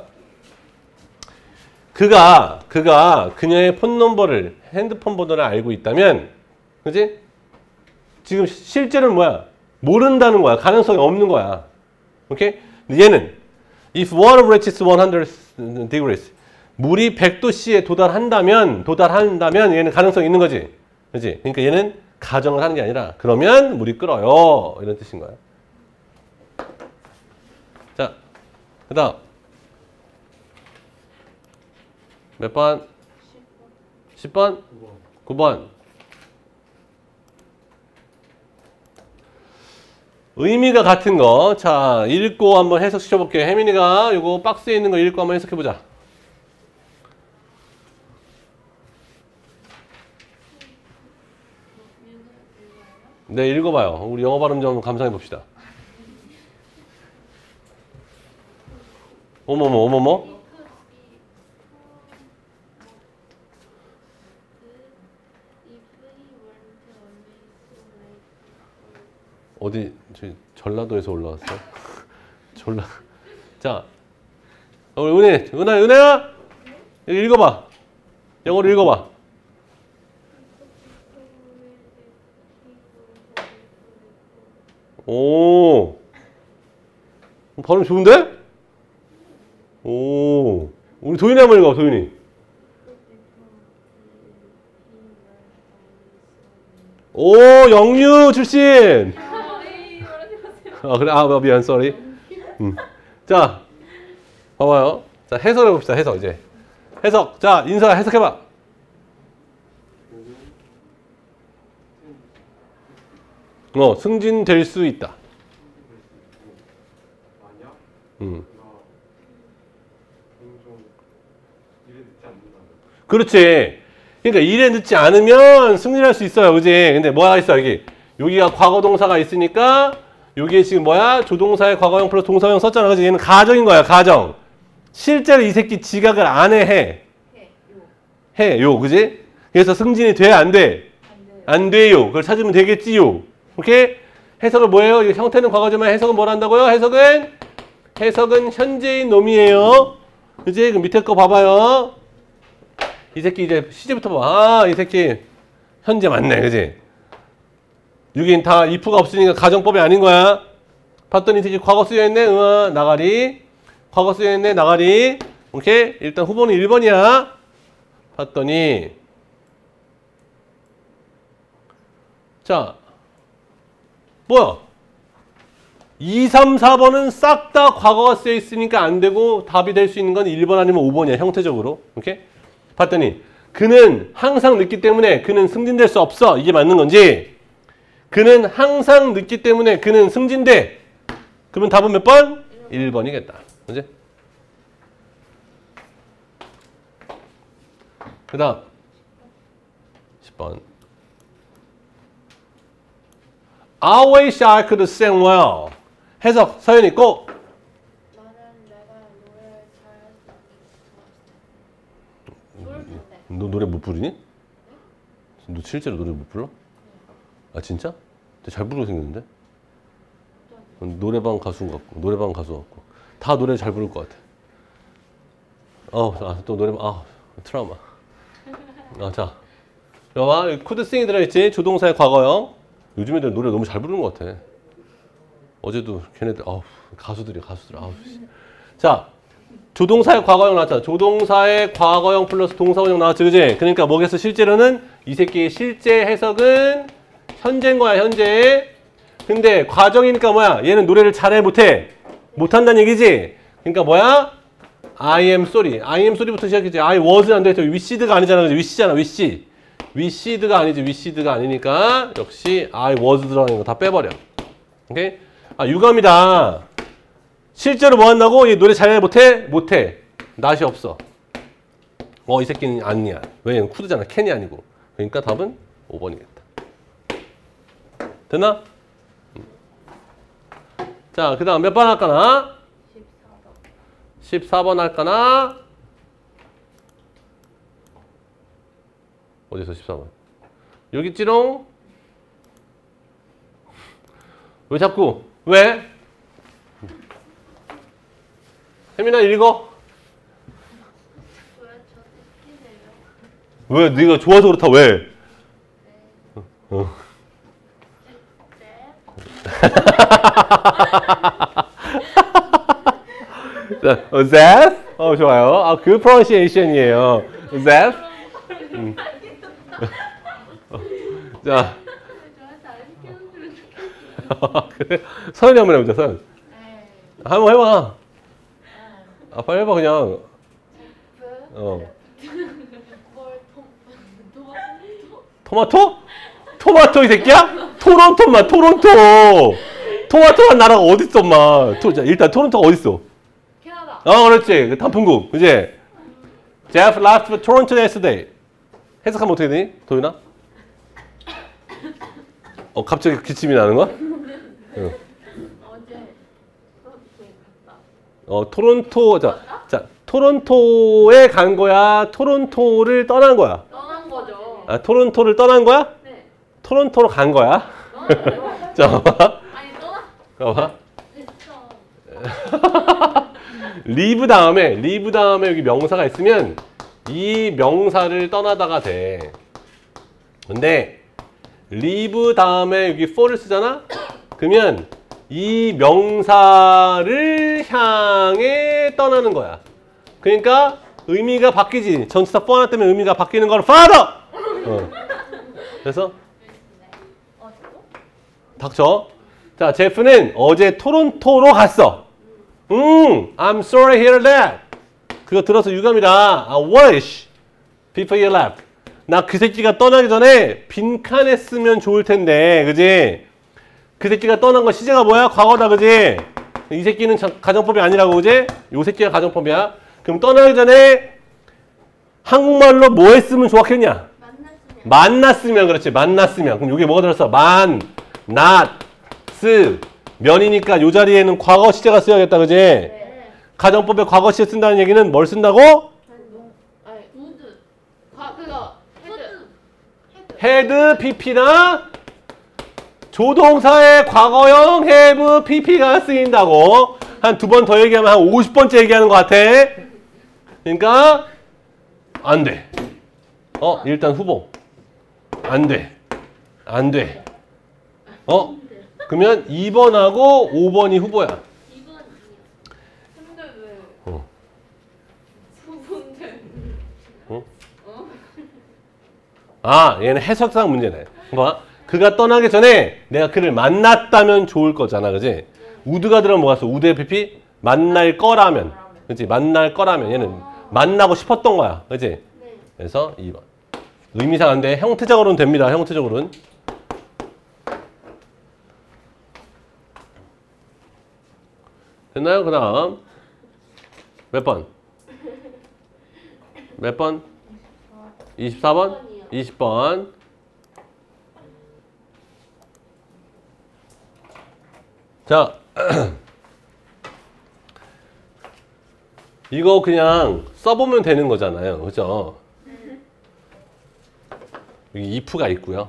그가, 그가 그녀의 폰 넘버를, 핸드폰 번호를 알고 있다면, 그지? 지금 실제로는 뭐야? 모른다는 거야. 가능성이 없는 거야. 오케이? 근데 얘는, if water reaches one hundred degrees, 물이 백 도 씨에 도달한다면, 도달한다면 얘는 가능성이 있는 거지. 그지? 그러니까 얘는 가정을 하는 게 아니라, 그러면 물이 끓어요. 이런 뜻인 거야. 자, 그 다음. 몇 번? 십 번? 구 번. 의미가 같은 거. 자, 읽고 한번 해석시켜 볼게요. 혜민이가 이거 박스에 있는 거 읽고 한번 해석해 보자. 네, 읽어봐요. 우리 영어 발음 좀 감상해 봅시다. 어머머, 어머머. 어디, 저기 전라도에서 올라왔어요? 전라. 자, 우리 은혜, 은하, 은혜야, 여기 읽어봐. 영어로 읽어봐. 오, 발음 좋은데? 오, 우리 도윤이 한번 읽어, 도윤이. 오, 영유 출신. 아, 그래? 아, 미안, sorry. 음. 자, 봐봐요. 자, 해석해 봅시다, 해석, 이제. 해석. 자, 인사 해석해봐. 어, 승진될 수 있다. 음. 그렇지. 그러니까 일에 늦지 않으면 승진할 수 있어요. 그지? 근데 뭐가 있어, 여기? 여기가 과거 동사가 있으니까 여기에 지금 뭐야? 조동사의 과거형 플러스 동사형 썼잖아. 그지? 얘는 가정인 거야, 가정. 실제로 이 새끼 지각을 안 해, 해. 해, 요. 그지? 그래서 승진이 돼, 안 돼? 안 돼요. 그걸 찾으면 되겠지요. 오케이? 해석을 뭐예요? 이 형태는 과거지만 해석은 뭘 한다고요? 해석은? 해석은 현재인 놈이에요. 그지? 그 밑에 거 봐봐요. 이 새끼 이제 시제부터 봐. 아, 이 새끼 현재 맞네. 그지? 여긴 다 if가 없으니까 가정법이 아닌 거야. 봤더니 이 새끼 과거 쓰여있네. 응, 나가리. 과거 쓰여있네. 나가리. 오케이? 일단 후보는 일 번이야. 봤더니 자, 뭐야? 이, 삼, 사 번은 싹 다 과거가 쓰여있으니까 안 되고 답이 될 수 있는 건 일 번 아니면 오 번이야. 형태적으로. 오케이? 봤더니 그는 항상 늦기 때문에 그는 승진될 수 없어. 이게 맞는 건지, 그는 항상 늦기 때문에 그는 승진돼. 그러면 답은 몇 번? 일 번이겠다. 그지? 그 다음 십 번. I wish I could sing well. 해석 서연이 꼭. 나는 내가 노래를 잘할 수 있을 것 같아. 너 노래 못 부르니? 너 실제로 노래 못 불러? 아 진짜? 잘 부르게 생겼는데? 노래방 가수 같고, 노래방 가수 같고, 다 노래 잘 부를 것 같아. 어, 아, 또 노래방, 아, 트라우마. 아, 자, 봐봐, 여기 could sing이 들어있지? 조동사의 과거형. 요즘 애들 노래 너무 잘 부르는 것 같아. 어제도 걔네들, 아우, 가수들이, 가수들, 아우. 자, 조동사의 과거형 나왔잖아. 조동사의 과거형 플러스 동사원형 나왔지, 그지? 그러니까 뭐겠어? 실제로는 이 새끼의 실제 해석은 현재인 거야, 현재. 근데 과정이니까 뭐야? 얘는 노래를 잘해, 못해? 못한다는 얘기지? 그러니까 뭐야? I am sorry. I am sorry부터 시작했지. I was는 안 돼. wished가 아니잖아. wish잖아, wish. wished가 아니지. wished가 아니니까 역시 I was 들어가는 거 다 빼버려. 오케이? 아, 유감이다. 실제로 뭐 한다고? 얘 노래 잘 못해? 못해. 낫이 없어. 어, 이 새끼는 아니야. 왜? 얘는 쿠드잖아. 캔이 아니고. 그러니까 답은 오 번이겠다. 됐나? 자, 그 다음 몇 번 할까나? 십사 번 할까나? 어디서 십사 번? 여기 있지롱? 왜 자꾸? 왜? 혜민아 읽어. 왜? 네가 좋아서 그렇다. 왜? 어. 자, 어, Zeth? 어, 좋아요. 아, 그 프로넌시에이션이에요. Zeth? 음. 어. 자. 그래? 서연이 한번 해보자, 서연. 한번 해봐. 아, 빨리 해봐, 그냥. 어. 토마토? 토마토 이 새끼야? 토론토만, 토론토! 토마토란 나라가 어딨어, 엄마. 토, 자, 일단 토론토가 어딨어? 캐나다. 어, 그렇지. 그 단풍국. 그지? Jeff left for Toronto yesterday. 해석하면 어떻게 되니? 도윤아? 어, 갑자기 기침이 나는 거야? 어. 어제 토론토에 갔다. 어, 토론토, 자, 자, 토론토에 간 거야? 토론토를 떠난 거야? 떠난 거죠. 아, 토론토를 떠난 거야? 네. 토론토로 간 거야? 떠난 거죠. 자, 봐봐. 아니 떠나. 봐봐. 됐어. 리브 다음에, 리브 다음에 여기 명사가 있으면 이 명사를 떠나다가 돼. 근데 리브 다음에 여기 for를 쓰잖아? 그러면 이 명사를 향해 떠나는 거야. 그러니까 의미가 바뀌지. 전치사 for 하나 때문에 의미가 바뀌는 거는 father! 어. 그래서 닥쳐. 자, 제프는 어제 토론토로 갔어. 음, I'm sorry to hear that. 그거 들어서 유감이다. I wish before you left. 나 그 새끼가 떠나기 전에 빈칸했으면 좋을 텐데, 그지? 그 새끼가 떠난 거 시제가 뭐야? 과거다, 그지? 이 새끼는 가정법이 아니라고, 그지? 요 새끼가 가정법이야. 그럼 떠나기 전에 한국말로 뭐 했으면 좋았겠냐? 만났으면. 만났으면, 그렇지. 만났으면. 그럼 여기 뭐가 들었어? 만, not, 쓰, 면이니까 요 자리에는 과거 시제가 써야겠다, 그지? 네. 가정법에 과거 시제 쓴다는 얘기는 뭘 쓴다고? 아니 우드. 과 그거 헤드. 헤드 피피나 조동사의 과거형 have pp가 쓰인다고. 한 두 번 더 얘기하면 한 오십 번째 얘기하는 것 같아. 그러니까 안 돼. 어, 일단 후보. 안 돼. 안 돼. 어? 그러면 이 번하고 오 번이 후보야. 이 번이요. 근데 왜? 어. 수분데. 어? 아, 얘는 해석상 문제네. 봐. 그가 떠나기 전에 내가 그를 만났다면 좋을 거잖아, 그지? 우드가 들어가면 뭐가 있어? 우드의 피피? 만날 거라면. 그지? 만날 거라면. 얘는 만나고 싶었던 거야. 그지? 네. 그래서 이 번. 의미상 안 돼. 형태적으로는 됩니다. 형태적으로는. 됐나요? 그 다음. 몇 번? 몇 번? 이십사 번? 이십 번. 자. 이거 그냥 써보면 되는 거잖아요. 그죠? 여기 if가 있고요.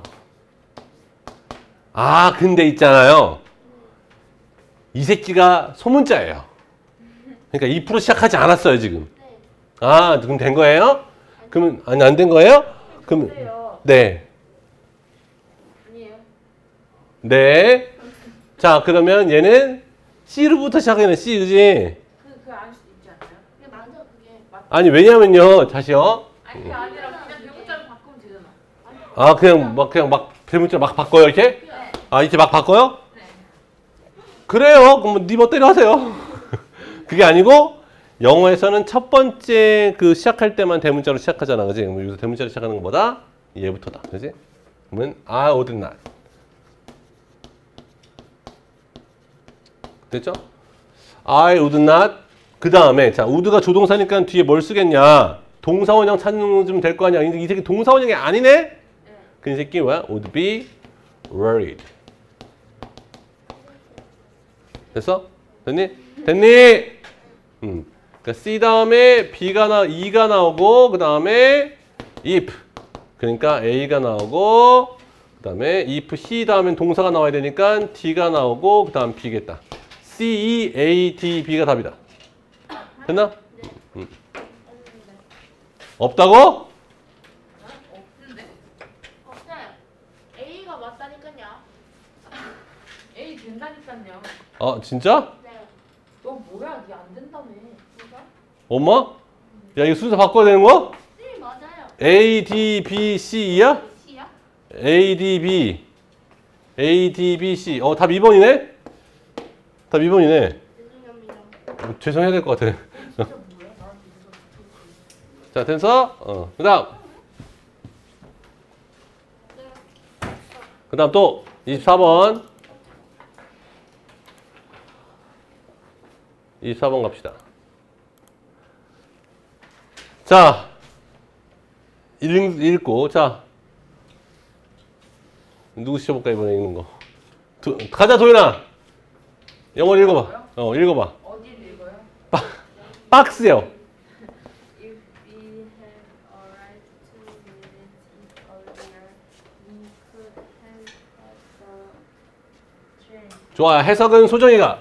아, 근데 있잖아요. 이 새끼가 소문자예요. 그러니까 if로 시작하지 않았어요, 지금. 아, 그럼 된 거예요? 그러면, 아니, 안 된 거예요? 그러면, 네. 아니에요. 네. 자, 그러면 얘는 C로부터 시작하는 C, 그지? 그그 알 수도 있지 않나요? 그게 맞아 그게. 맞. 아니, 왜냐면요, 다시요. 아니 그게 아니라 그냥 대문자로 바꾸면 되잖아. 아, 그냥 막, 그냥 막, 대문자 막 바꿔요, 이렇게? 네. 아, 이렇게 막 바꿔요? 네. 그래요. 그럼 네 멋대로 하세요. 그게 아니고, 영어에서는 첫 번째 그 시작할 때만 대문자로 시작하잖아, 그지? 그럼 여기서 대문자로 시작하는 것보다 얘부터다. 그지? 그러면 I would not. 됐죠? I would not. 그 다음에 자 would가 조동사니까 뒤에 뭘 쓰겠냐? 동사원형 찾으면 될 거 아니야. 이 새끼 동사원형이 아니네? 그 새끼 뭐야? would be worried. 됐어? 됐니? 됐니? 음. 그러니까 C 다음에 B가 나, E가 나오고 그 다음에 if. 그러니까 A가 나오고 그 다음에 if C 다음엔 동사가 나와야 되니까 D가 나오고 그 다음 B겠다. C, E, A, D, B가 답이다. 됐나? 음. 없다고? 없는데? 없어요. A가 맞다니까요. A 된다니까요. 아 진짜? 네. 너 뭐야? 니 안 된다며. 뭐가? 엄마? 야 이거 순서 바꿔야 되는 거야? 네, 맞아요. A, D, B, C야? C야? A, D, B. A, D, B, C. 어, 답 이 번이네? 답 이 번이네. 죄송합니다. 어, 죄송해야 될 것 같아. 진짜 뭐야? 나한테 이거 자, 됐어? 어. 그 다음. 그 다음 또 이십사 번. 이십사 번 갑시다. 자, 읽, 읽고. 자, 누구 시켜볼까, 이번에 읽는 거. 도, 가자, 도윤아. 영어 읽어봐. 어, 읽어봐. 어디를 읽어요? 박스요. If we had arrived two minutes earlier, we could have caught the train. 좋아. 해석은 소정이가.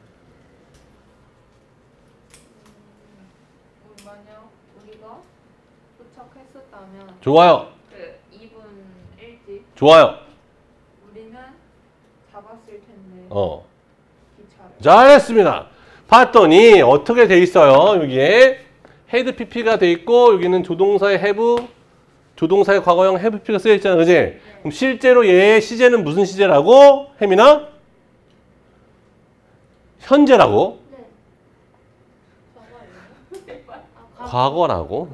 우리 만약 우리가 도착했었다면 좋아요. 그 이 분 일찍 좋아요. 우리는 잡았을 텐데 어. 기차를. 잘했습니다. 봤더니 어떻게 돼 있어요? 여기에 헤드 피피가 돼 있고 여기는 조동사의 have, 조동사의 과거형 have 피피가 쓰여 있잖아. 그지? 네. 그럼 실제로 얘의 시제는 무슨 시제라고? 혜민아? 현재라고? 네. 과거라고?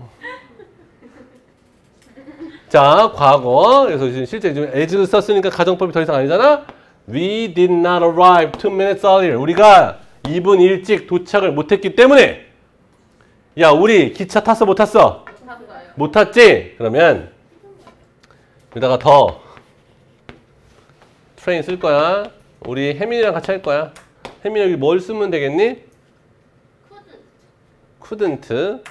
자, 과거. 그래서 지금 실제 지금 as를 썼으니까 가정법이 더 이상 아니잖아? We did not arrive two minutes earlier. 우리가 이 분 일찍 도착을 못했기 때문에 야, 우리 기차 탔어? 못 탔어? 못 탔어요. 못 탔지? 그러면 여기다가 더 트레인 쓸 거야. 우리 혜민이랑 같이 할 거야. 혜민 여기 뭘 쓰면 되겠니? Couldn't. couldn't.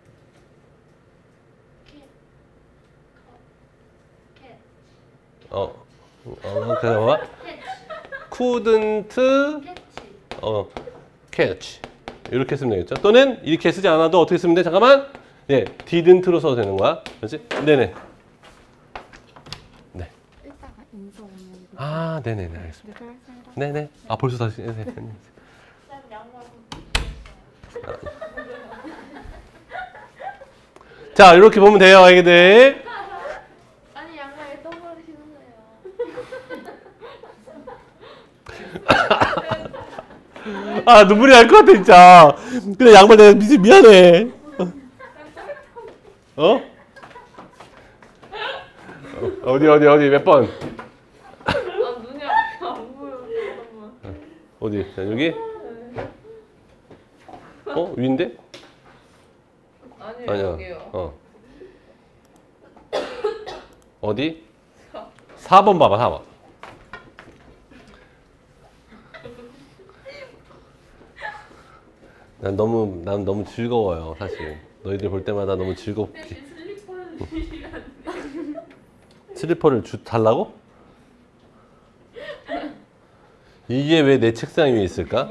Cat. 어, 어, 그래 봐. Catch. couldn't Catch. 어, catch. 이렇게 쓰면 되겠죠. 또는 이렇게 쓰지 않아도 어떻게 쓰면 돼? 잠깐만. 네, didn't로 써도 되는 거야. 그렇지? 네네. 네. 이따가 인사 오면 아, 네네네. 알겠습니다. 네네. 아, 벌써 다시. 네네. 쌤 양말. 자, 이렇게 보면 돼요, 애기들. 아니 양말에 똥으로 신으세요. 아, 눈물이 날 것 같아, 진짜. 근데 양말 내가 미, 미안해. 어? 어? 어디, 어디, 어디, 몇 번? 아 눈이 아파. 안 보여. 잠깐만. 어디? 자, 여기? 어? 위인데? 아니요 아니야. 여기요. 어. 어디? 사 번 봐봐, 사 번. 난 너무, 난 너무 즐거워요, 사실. 너희들 볼 때마다 너무 즐겁게. 슬리퍼를 주시면 안 돼요? 슬리퍼를 주, 달라고? 이게 왜 내 책상 위에 있을까?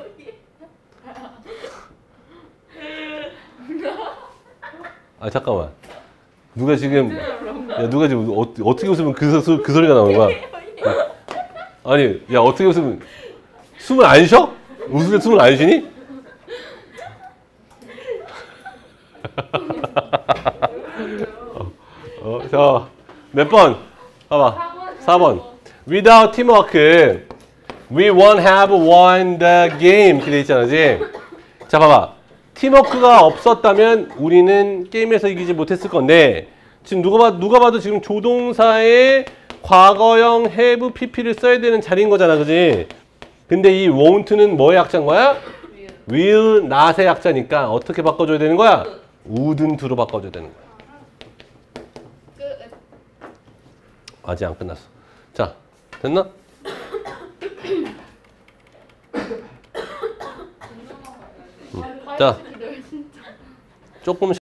아, 잠깐만. 누가 지금, 야, 누가 지금 어, 어떻게 웃으면 그, 소, 그 소리가 나오는 거야? 아니, 야, 어떻게 웃으면 숨을 안 쉬어? 웃을 때 숨을 안 쉬니? 어, 어, 자, 몇 번? 봐봐. 사 번. Without teamwork, we won't have won the game. 이렇게 돼 있잖아, 그지? 자, 봐봐. 팀워크가 없었다면 우리는 게임에서 이기지 못했을 건데 지금 누가 봐 누가 봐도 지금 조동사의 과거형 have pp를 써야 되는 자리인 거잖아, 그지? 근데 이 won't는 뭐의 약자인 거야? will, not의 약자니까 어떻게 바꿔줘야 되는 거야? wouldn't로 바꿔줘야 되는 거야. 끝. 아직 안 끝났어. 자, 됐나? 자, 조금